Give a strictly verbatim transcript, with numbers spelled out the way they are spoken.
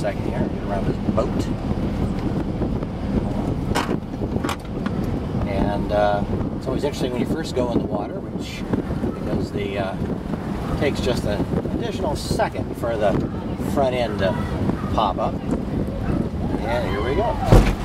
second here. Get around this boat. And uh, it's always interesting when you first go in the water, which because the uh, it takes just an additional second for the front end to pop up. And here we go.